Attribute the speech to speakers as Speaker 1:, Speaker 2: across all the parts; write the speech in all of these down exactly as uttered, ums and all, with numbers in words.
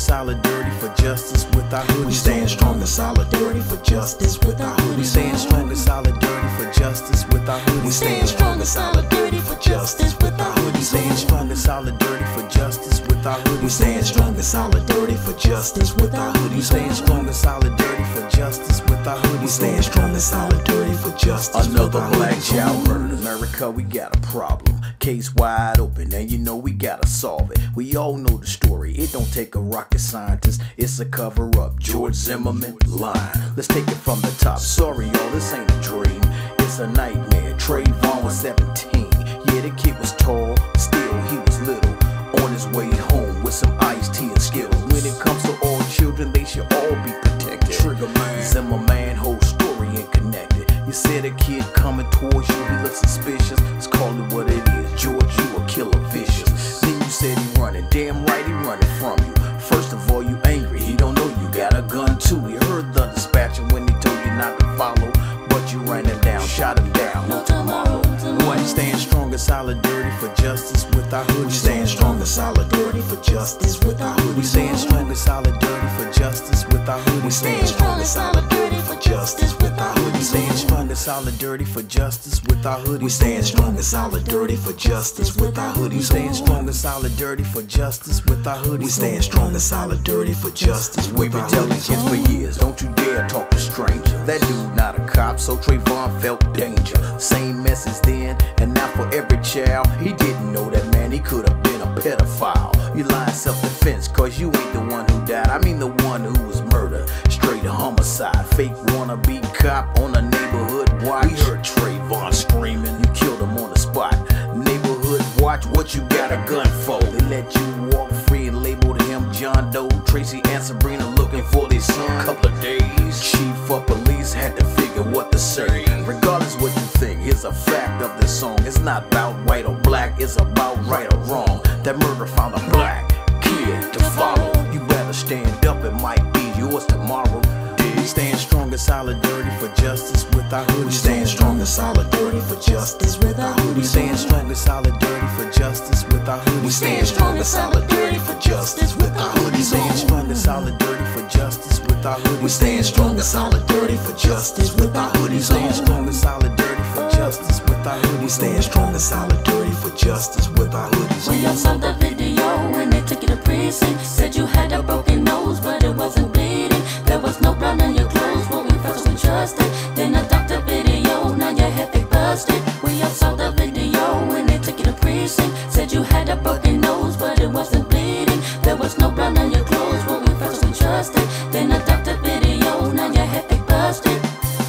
Speaker 1: solidarity for justice with our hoodies.
Speaker 2: We stand strong in solidarity for justice with our hoodies.
Speaker 1: We stand strong in solidarity for justice with our hoodies.
Speaker 2: We stand strong in solidarity for justice with our hoodies.
Speaker 1: We stand strong in solidarity for justice with our hoodies.
Speaker 2: We stand strong in solidarity for justice with our hoodies.
Speaker 1: We stand strong in solidarity for justice with our hoodies.
Speaker 2: We stand strong in solidarity for justice.
Speaker 1: Another black child murdered. America, we got a problem. Case wide open, and you know we gotta solve it. We all know the story. It don't take a rocket scientist. It's a cover up. George Zimmerman line. Let's take it from the top. Sorry, y'all, this ain't a dream. It's a nightmare. Trayvon was seventeen. Yeah, the kid was tall. Still, he was little. On his way home with some iced tea and Skittles. When it comes to all children, they should all be protected. Trigger man, Zimmerman, whole story ain't connected. You said a kid coming towards you, he looks suspicious. Let's call it what it is. George, you a killer vicious. Then you said he running. Damn right he running from you. First of all, you angry. He don't know you got a gun too. You heard the dispatcher when he told you not to follow, but you ran him down, shot him down.
Speaker 2: No tomorrow.
Speaker 1: We stand strong in solidarity for justice with our hoodies.
Speaker 2: We stand strong in solidarity for justice with our hoodies.
Speaker 1: We stand strong in solidarity for justice with our hoodies.
Speaker 2: We stand strong in solidarity for justice with our hoodies.
Speaker 1: We stand strong in solidarity for justice with our hoodies.
Speaker 2: We stand strong in solidarity for justice with our hoodies.
Speaker 1: We stand strong in solidarity for justice with our hoodies.
Speaker 2: We stand strong in solidarity for justice
Speaker 1: We've
Speaker 2: with
Speaker 1: been
Speaker 2: our
Speaker 1: telling
Speaker 2: hoodies.
Speaker 1: kids for years, don't you dare talk to strangers. That dude not a cop, so Trayvon felt danger. Same message then, and now for every child. He didn't know that man, he could have been a pedophile. You lying self-defense, cause you ain't the one who died. I mean the one who was murdered. Straight homicide, fake wannabe cop on a neighborhood watch. We heard Trayvon screaming, you killed him on the spot. Neighborhood watch, what you got a gun for? They let you walk free and labeled him John Doe. Tracy and Sabrina looking for their son. Couple of days, chief of police had to figure what to say. Regardless what you think, here's a fact of this song. It's not about white or black, it's about right or wrong. That murder found a black kid to follow. You better stand up, it might be yours tomorrow. We stand strong in solidarity for justice with our hoodies.
Speaker 2: We stand strong in solidarity for justice with our hoodies.
Speaker 1: We stand strong in solidarity for justice with our hoodies.
Speaker 2: We stand strong in solidarity for justice with our hoodies.
Speaker 1: We stand strong in solidarity for justice with our hoodies.
Speaker 2: We stand strong in solidarity for justice with our hoodies.
Speaker 1: We stand strong in solidarity for justice with our hoodies.
Speaker 2: We stand strong in solidarity for justice with our hoodies.
Speaker 3: When you saw the video when they took you to precinct, said you had a broken nose but it wasn't bleeding. There was no blood on your clothes when we first we trusted. Then I ducked the video, now your head they busted. We all saw the video when they took you to precinct, said you had a broken nose but it wasn't bleeding. There was no blood on your clothes when we first we trusted. Then I ducked the video, now your head they busted.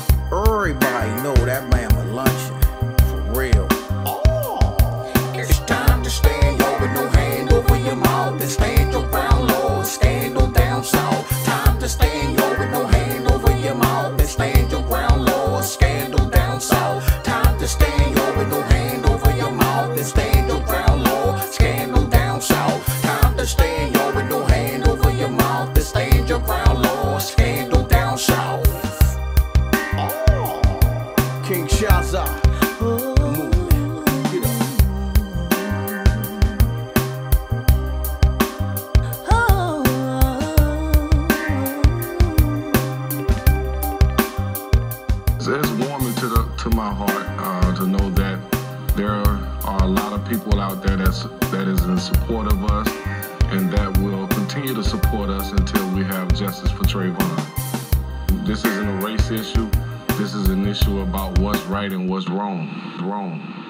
Speaker 1: Everybody know that man was lunching, for real.
Speaker 2: Oh, it's time to stand yo with no hand over your mouth and stand your ground, Lord. Stand on down south. Time to stand yo with no hand over your mouth and stand your ground, Lord. Stand on down south. Time to stand yo with no hand over your mouth and stand your ground, Lord. Stand on down south. Time to stand yo with no hand over your mouth and stand your ground, Lord. Stand on down south.
Speaker 1: King Shaza, movement, get up.
Speaker 4: It's warming to the to my heart uh, to know that there are a lot of people out there that's that is in support of us and that will continue to support us until we have justice for Trayvon. This isn't a race issue. This is an issue about what's right and what's wrong. Wrong.